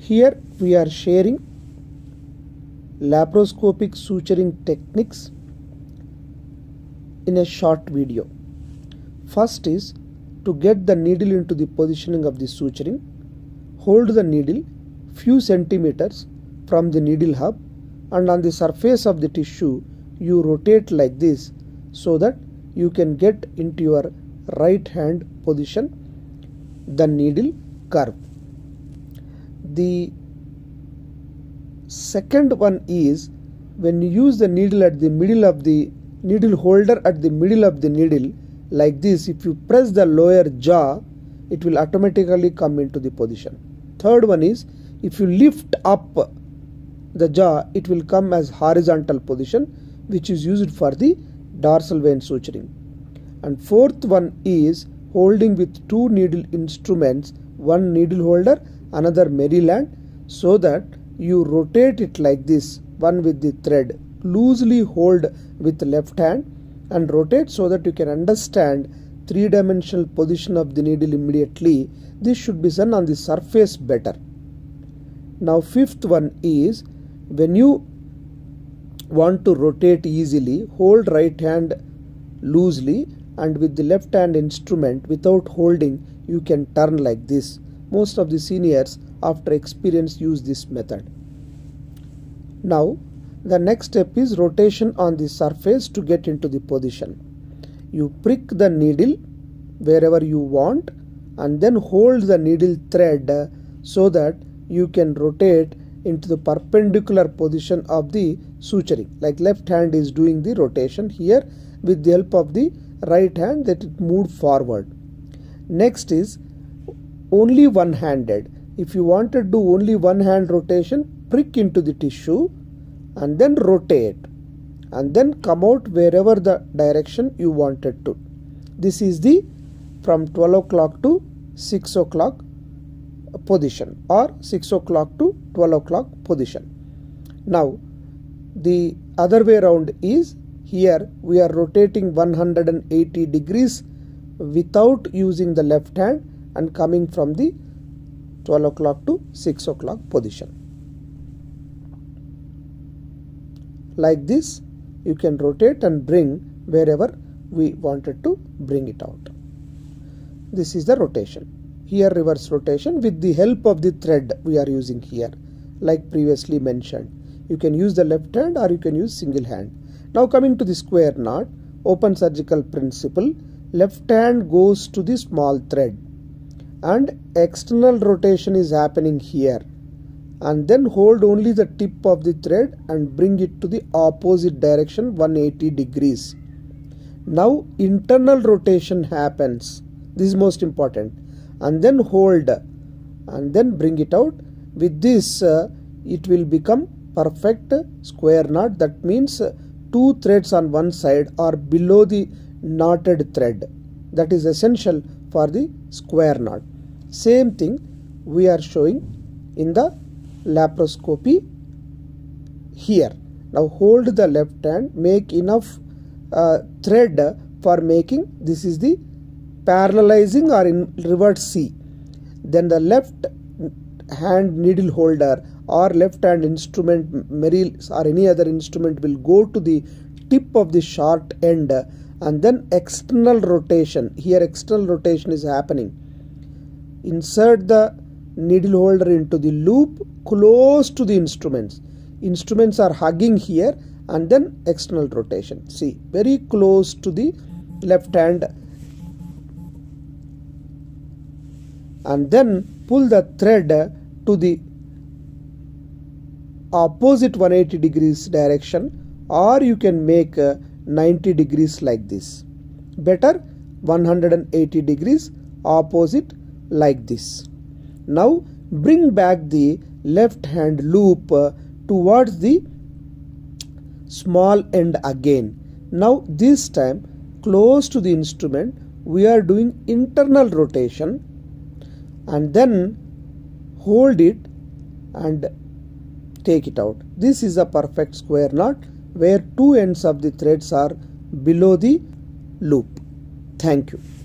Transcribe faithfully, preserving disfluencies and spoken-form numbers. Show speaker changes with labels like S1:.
S1: Here we are sharing laparoscopic suturing techniques in a short video. First is to get the needle into the positioning of the suturing. Hold the needle few centimeters from the needle hub, and on the surface of the tissue you rotate like this so that you can get into your right hand position the needle curve. The second one is when you use the needle at the middle of the needle holder at the middle of the needle like this, if you press the lower jaw, it will automatically come into the position. Third one is if you lift up the jaw, it will come as horizontal position, which is used for the dorsal vein suturing. And fourth one is holding with two needle instruments, one needle holder, another Maryland, so that you rotate it like this, one with the thread, loosely hold with left hand and rotate so that you can understand three-dimensional position of the needle immediately. This should be done on the surface better. Now fifth one is when you want to rotate easily, hold right hand loosely and with the left hand instrument without holding you can turn like this. Most of the seniors after experience use this method. Now the next step is rotation on the surface to get into the position. You prick the needle wherever you want and then hold the needle thread so that you can rotate into the perpendicular position of the suturing. Like left hand is doing the rotation here, with the help of the right hand that it moved forward. Next is only one-handed. If you want to do only one hand rotation, prick into the tissue and then rotate and then come out wherever the direction you wanted to. This is the from twelve o'clock to six o'clock position or six o'clock to twelve o'clock position. Now the other way around is here we are rotating one hundred eighty degrees without using the left hand and coming from the twelve o'clock to six o'clock position. Like this you can rotate and bring wherever we wanted to bring it out. This is the rotation. Here reverse rotation with the help of the thread we are using here, like previously mentioned. You can use the left hand or you can use single hand. Now coming to the square knot, open surgical principle, left hand goes to the small thread and external rotation is happening here, and then hold only the tip of the thread and bring it to the opposite direction one hundred eighty degrees. Now internal rotation happens. This is most important. And then hold and then bring it out. With this uh, it will become perfect square knot. That means uh, two threads on one side are below the knotted thread. That is essential for the square knot. Same thing we are showing in the laparoscopy here. Now hold the left hand, make enough uh, thread for making, this is the parallelizing or in reverse C. Then the left hand needle holder or left hand instrument, Merrill or any other instrument will go to the tip of the short end and then external rotation. Here external rotation is happening. Insert the needle holder into the loop close to the instruments. Instruments are hugging here and then external rotation. See, very close to the left hand, and then pull the thread to the opposite one hundred eighty degrees direction, or you can make ninety degrees like this. Better one hundred eighty degrees opposite like this. Now bring back the left hand loop towards the small end again. Now this time close to the instrument we are doing internal rotation and then hold it and take it out. This is a perfect square knot where two ends of the threads are below the loop. Thank you.